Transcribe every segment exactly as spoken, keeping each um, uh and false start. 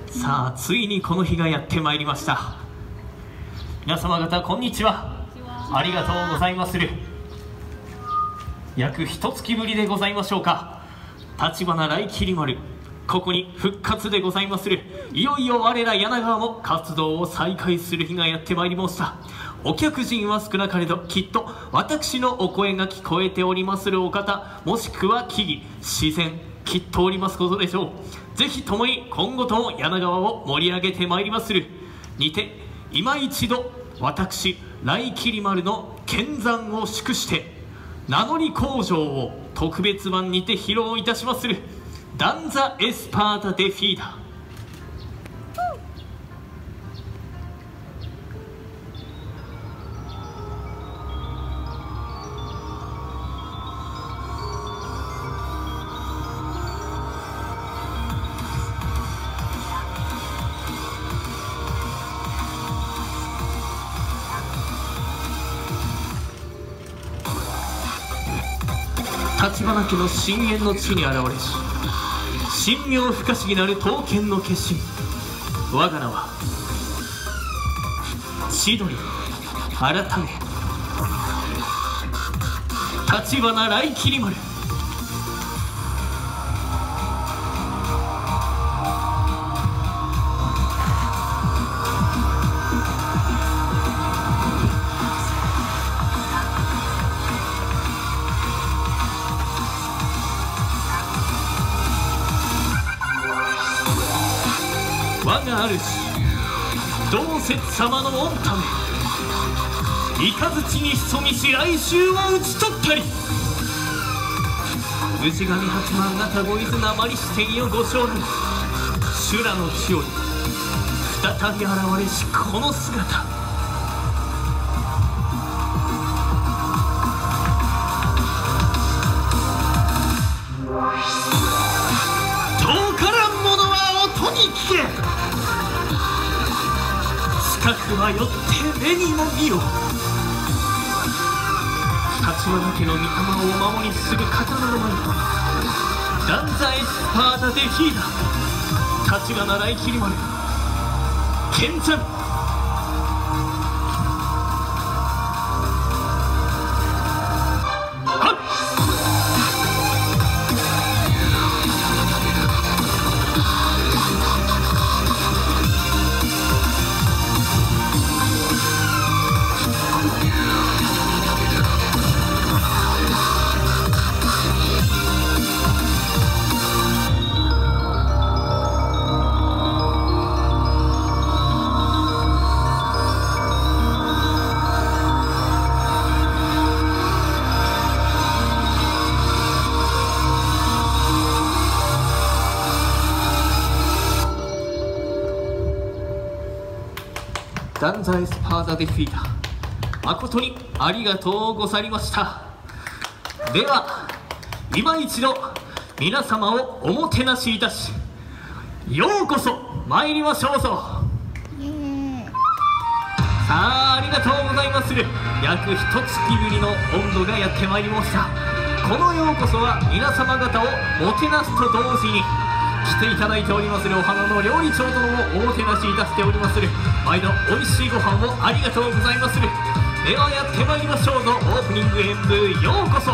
さあついにこの日がやってまいりました。皆様方こんにちは。ありがとうございまする。約一月ぶりでございましょうか。立花来きり丸、ここに復活でございまする。いよいよ我ら柳川も活動を再開する日がやってまいりました。お客人は少なかれどきっと私のお声が聞こえておりまするお方、もしくは木々自然きっとおりますことでしょう。ぜひともに今後とも柳川を盛り上げてまいりまする。にて今一度私来きり丸の見参を祝して名乗り口上を特別版にて披露いたしまする。ダンザ・エスパータ・デフィーダ。立花家の深淵の地に現れし神妙不可思議なる刀剣の決心。我が名は千鳥改め立花来きり丸。我が主同節様の御ため雷に潜みし来襲を討ち取ったり、氏神八幡方ご伊豆なまり支店よご将来修羅の地より再び現れしこの姿。遠からん者は音に聞け。近くはよって目にも見よ。立花家の御霊をお守りする刀の前にダンザ・エスパータ・デフィーダ。立花来きり丸見参。ダンザ・エスパータ・デフィーダ、誠にありがとうございました。では今一度皆様をおもてなしいたし、ようこそ参りましょうぞ。さあありがとうございまする。約一月ぶりの温度がやってまいりました。このようこそは皆様方をもてなすと同時に来ていただいておりまするお花の料理長殿もおもてなしいたしておりまする。毎度おいしいご飯をありがとうございまする。ではやってまいりましょうぞ。オープニング演舞ようこそ。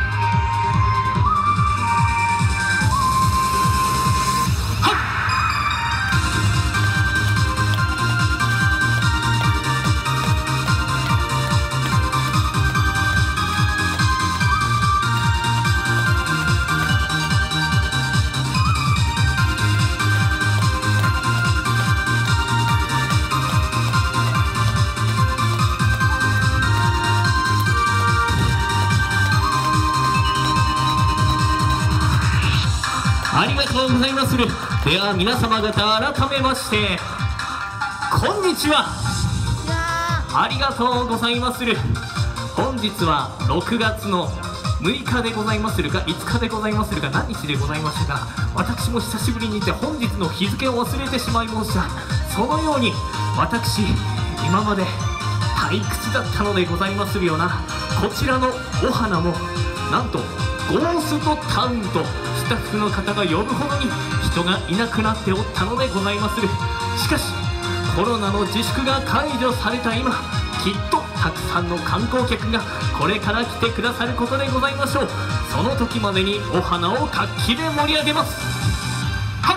ありがとうございまする。では皆様方改めましてこんにちは。ありがとうございまする。本日はろくがつのむいかでございまするかいつかでございまするか何日でございましたか。私も久しぶりにいて本日の日付を忘れてしまいました。そのように私今まで退屈だったのでございまするような。こちらのお花もなんとゴーストタウンとスタッフの方が呼ぶほどに人人がいなくなっておったのでございまする。しかしコロナの自粛が解除された今、きっとたくさんの観光客がこれから来てくださることでございましょう。その時までにお花を活気で盛り上げます。はっ、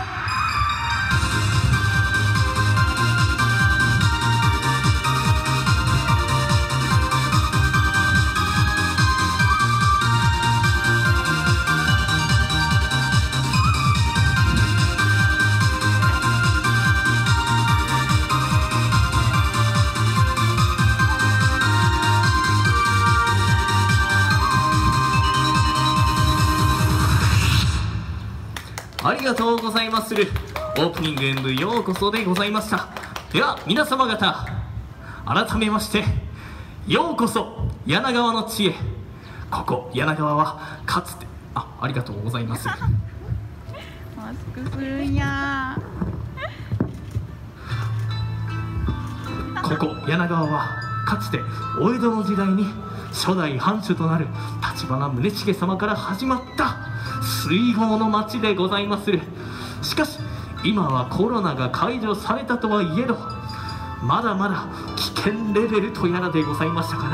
ありがとうございまする。オープニング演舞ようこそでございました。では皆様方、改めましてようこそ柳川の地へ。ここ柳川はかつてあありがとうございます。 マスクするんや。 ここ柳川はかつてお江戸の時代に初代藩主となる立花宗茂様から始まった水郷の町でございまする。しかし今はコロナが解除されたとはいえど、まだまだ危険レベルとやらでございましたから、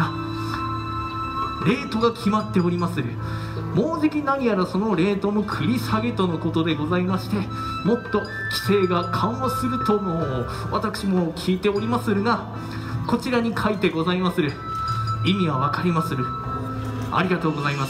レートが決まっておりまする。もうじき何やらそのレートも繰り下げとのことでございまして、もっと規制が緩和するとも私も聞いておりまするが、こちらに書いてございまする。意味は分かりまする。ありがとうございます。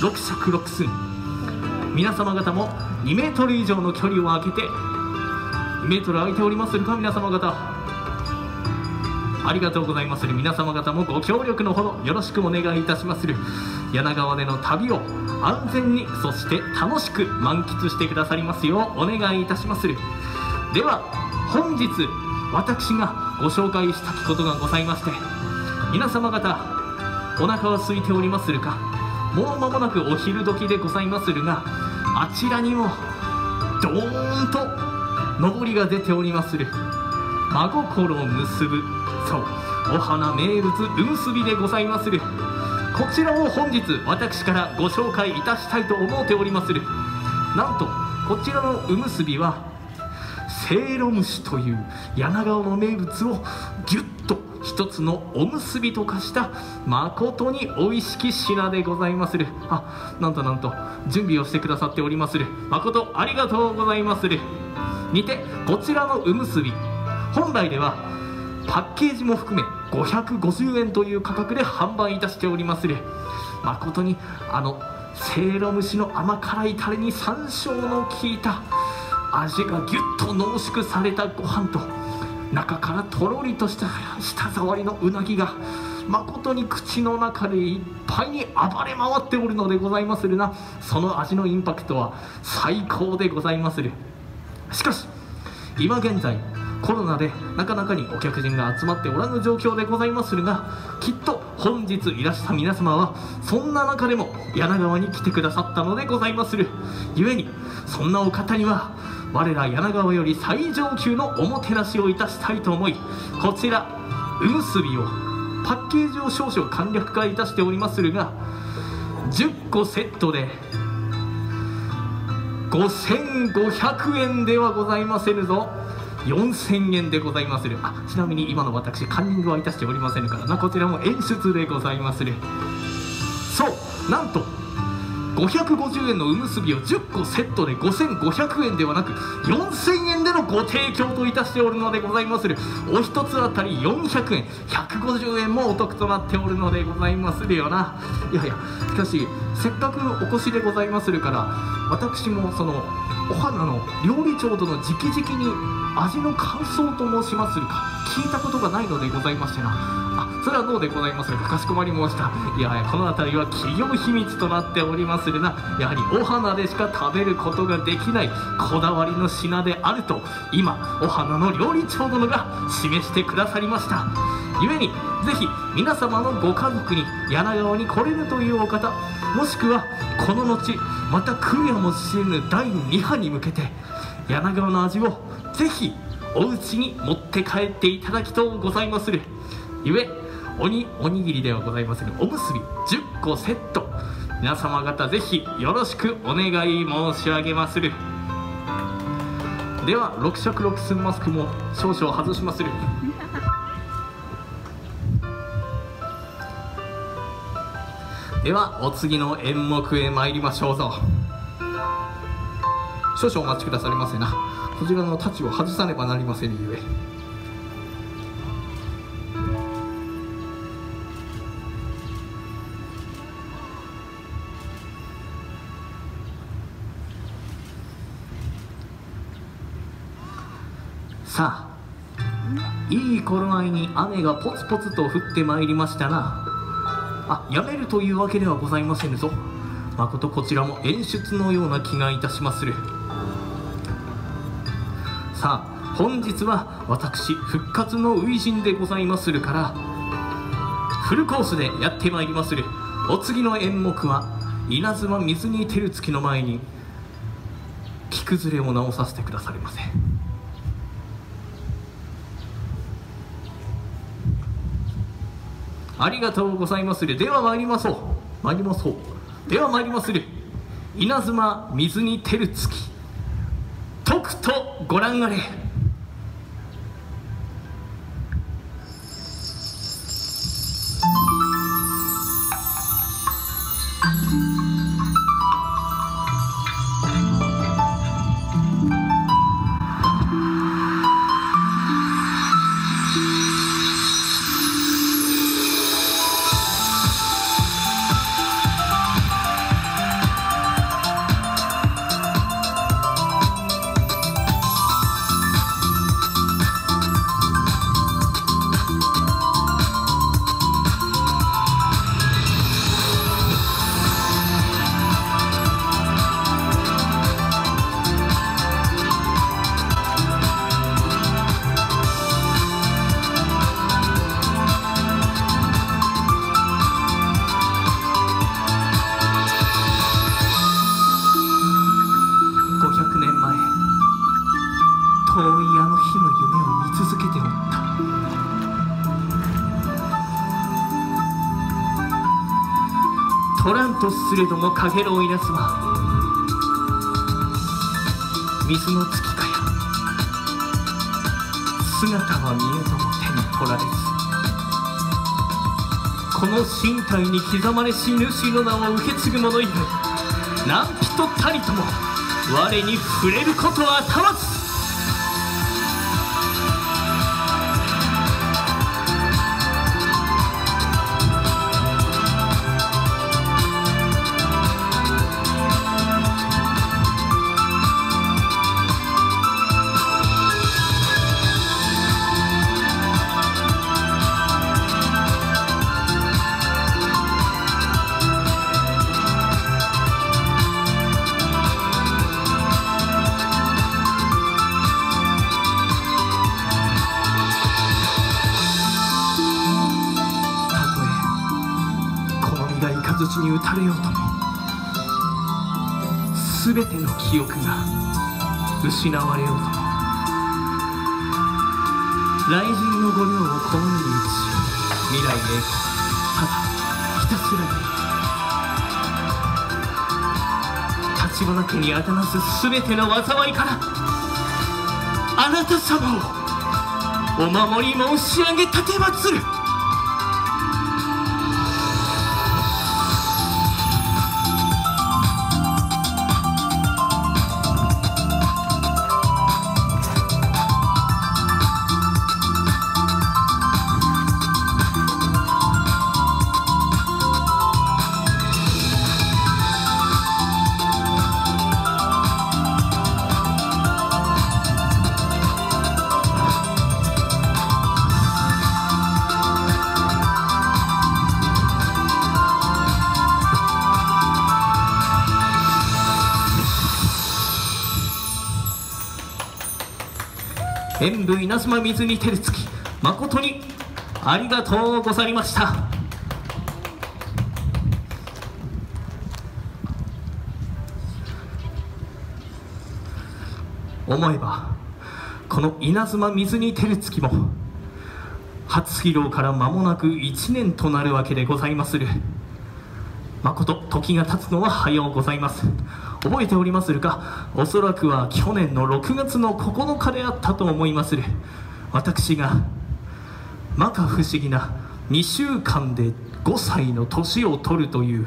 ろく尺ろく寸、皆様方もにメートル以上の距離を空けてにメートル空いておりまするか。皆様方ありがとうございまする。皆様方もご協力のほどよろしくお願いいたしまする。柳川での旅を安全に、そして楽しく満喫してくださりますようお願いいたしまする。では本日私がご紹介したきことがございまして、皆様方お腹は空いておりまするか。もう間もなくお昼時でございまするが、あちらにもドーンと上りが出ておりまする。真心を結ぶ、そうお花名物うむすびでございまする。こちらを本日私からご紹介いたしたいと思っておりまする。なんとこちらのうむすびはせいろ蒸しという柳川の名物をぎゅっと一つのおむすびと化した誠に美味しき品でございまする。あ、なんとなんと準備をしてくださっておりまする。誠ありがとうございまする。にてこちらのうむすび、本来ではパッケージも含めごひゃくごじゅうえんという価格で販売いたしておりまする。誠にあのせいろ蒸しの甘辛いタレに山椒の効いた味がぎゅっと濃縮されたご飯と、中からとろりとした舌触りのうなぎが誠に口の中でいっぱいに暴れ回っておるのでございまするな。その味のインパクトは最高でございまする。しかし今現在コロナでなかなかにお客人が集まっておらぬ状況でございまするが、きっと本日いらした皆様はそんな中でも柳川に来てくださったのでございまする。故にそんなお方には我ら柳川より最上級のおもてなしをいたしたいと思い、こちらうむすびをパッケージを少々簡略化いたしておりまするが、じゅっこセットでごせんごひゃくえんではございませぬぞ。よんせんえんでございまする。あ、ちなみに今の私カンニングはいたしておりませんからな。こちらも演出でございまする。そう、なんとごひゃくごじゅうえんのうむすびをじゅっこセットでごせんごひゃくえんではなくよんせんえんでのご提供といたしておるのでございまする。お一つあたりよんひゃくえん、ひゃくごじゅうえんもお得となっておるのでございまするよな。いやいや、しかしせっかくお越しでございまするから、私もそのお花の料理長との直々に味の感想と申しまするか聞いたことがないのでございましてな。あ、それはどうでございまするか。かしこまり申した。いやいや、この辺りは企業秘密となっておりまするな。やはりお花でしか食べることができないこだわりの品であると今お花の料理長殿が示してくださりました。故にぜひ皆様のご家族に柳川に来れるというお方、もしくはこの後また来るやもしれぬだいに波に向けて柳川の味をぜひお家に持って帰っていただきとうございまする。ゆえおにおにぎりではございませんおむすびじゅっこセット、皆様方ぜひよろしくお願い申し上げまする。 では六尺六寸マスクも少々外しまする。ではお次の演目へ参りましょうぞ。少々お待ちくださりませな。こちらの太刀を外さねばなりませんゆえ。さあ、いい頃合いに雨がポツポツと降ってまいりましたな。あ、やめるというわけではございませんぞ。まことこちらも演出のような気がいたしまする。さあ、本日は私復活の初陣でございまするからフルコースでやってまいりまする。お次の演目は稲妻水に照る月の前に木崩れを直させてくださりませ。ありがとうございまする。では参りましょう。参りましょう。では参りまする。稲妻水に照る月、とくとご覧あれ。遠いあの日の夢を見続けておった。取らんとすれどもかげろう稲妻、水の月かや姿は見えども手に取られず、この身体に刻まれし主の名を受け継ぐ者以外何人たりとも我に触れることはたまず。雷に打たれようとも全ての記憶が失われようとも、雷神の御霊をこの世に移し未来へただひたすらに橘家にあだなす全ての災いからあなた様をお守り申し上げたてまつる。演武稲妻水に照る月、誠にありがとうございました。思えばこの稲妻水に照る月も初披露から間もなくいちねんとなるわけでございまする。誠時が経つのは早うございます。 覚えておりまするか。おそらくは去年のろくがつのここのかであったと思いまする。私が摩訶不思議なにしゅうかんでごさいの年を取るという、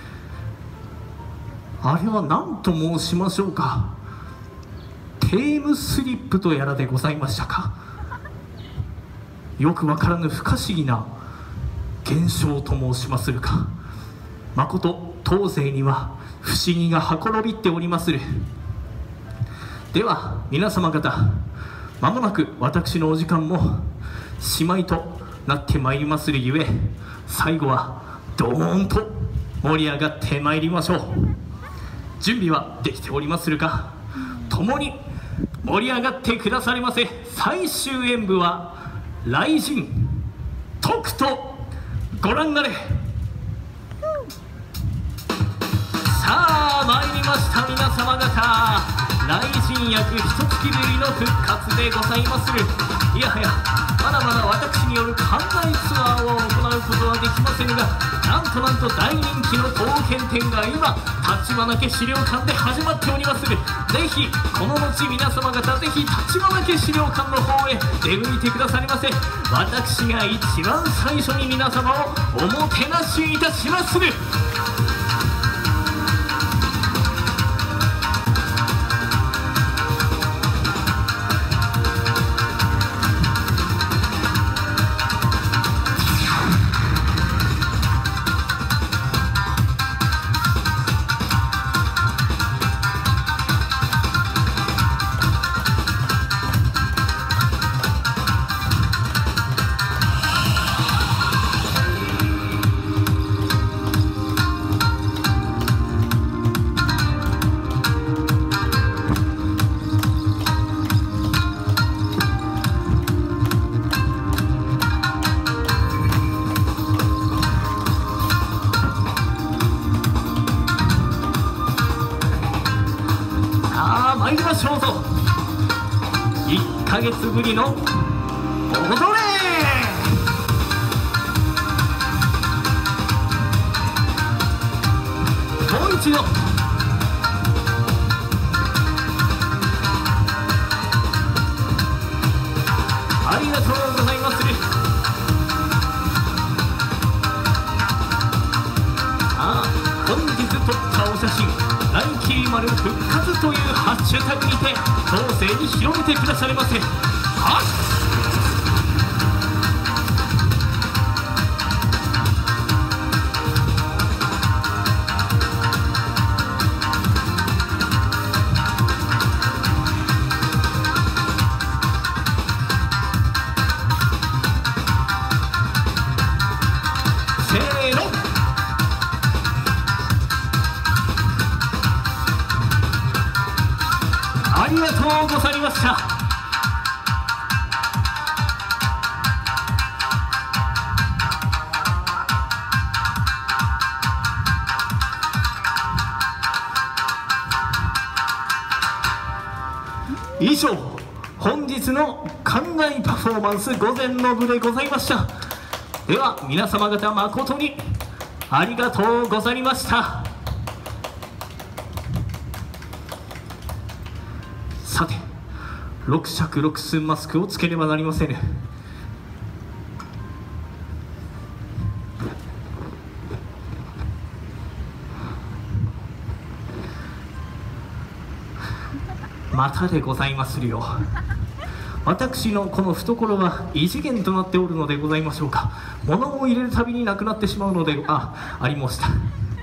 あれは何と申しましょうか、テームスリップとやらでございましたか。よくわからぬ不可思議な現象と申しまするか。まこと当世には不思議がはころびっておりまする。では皆様方、まもなく私のお時間もしまいとなってまいりまするゆえ、最後はドーンと盛り上がってまいりましょう。準備はできておりまするか。共に盛り上がってくだされませ。最終演舞は雷神とくとご覧あれ。さあ参りました、皆様方。雷神約ひとつきぶりの復活でございまする。いやはやまだまだ私による館内ツアーを行うことはできませんが、なんとなんと大人気の刀剣展が今立花家資料館で始まっておりまする。ぜひこの後皆様方、ぜひ立花家資料館の方へ出向いてくださりませ。私が一番最初に皆様をおもてなしいたしまする。参りましょうぞ。いっかげつぶりの踊れ。もう一度ありがとうございます。ああ、本日撮ったお写真、ライキー丸復活というハッシュタグにて後世に広めてくだされませ。はっありがとうございました。以上、本日の館内パフォーマンス午前の部でございました。では皆様方誠にありがとうございました。さて、六尺六寸マスクをつけねばなりませぬ。またでございまするよ。私のこの懐は異次元となっておるのでございましょうか。物を入れるたびになくなってしまうので、あ、ありました。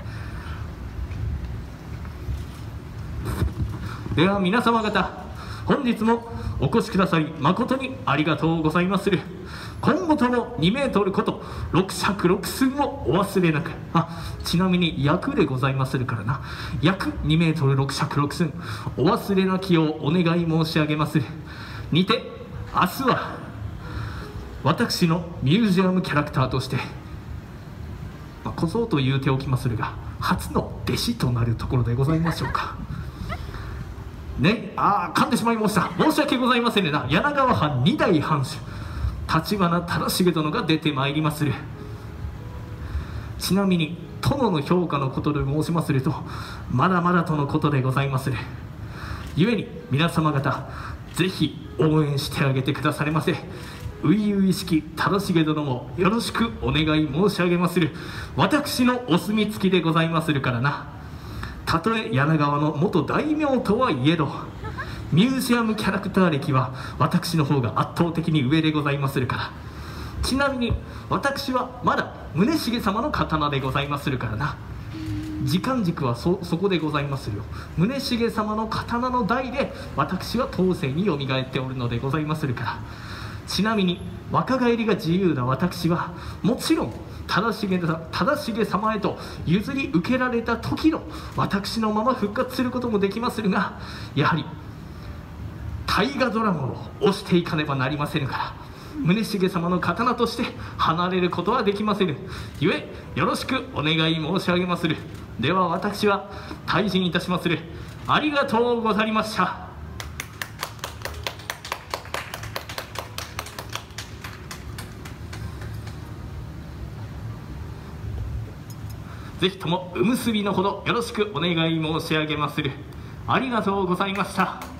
では皆様方、本日もお越しくださり誠にありがとうございまする。今後ともにメートルこと六尺六寸をお忘れなく。あ、ちなみに約でございまするからな。約にメートル六尺六寸お忘れなきようお願い申し上げまする。にて明日は私のミュージアムキャラクターとして、まあ、小僧と言うておきまするが初の弟子となるところでございましょうかね。ああ、噛んでしまいました。申し訳ございませんねな。柳川藩二代藩主立花忠重殿が出てまいりまする。ちなみに殿の評価のことで申しますると、まだまだとのことでございまする。ゆえに皆様方、ぜひ応援してあげてくだされませ。初々しき忠重殿もよろしくお願い申し上げまする。私のお墨付きでございまするからな。たとえ柳川の元大名とはいえど、ミュージアムキャラクター歴は私の方が圧倒的に上でございまするから。ちなみに私はまだ宗重様の刀でございまするからな。時間軸は そ, そこでございますよ。宗重様の刀の代で私は当世によみがえっておるのでございまするから。ちなみに若返りが自由な私はもちろん忠重様へと譲り受けられた時の私のまま復活することもできまするが、やはり大河ドラマを推していかねばなりませぬから、宗重様の刀として離れることはできませぬ。ゆえよろしくお願い申し上げまする。では私は退陣いたしまする。ありがとうございました。ぜひともおむすびのほどよろしくお願い申し上げまする。ありがとうございました。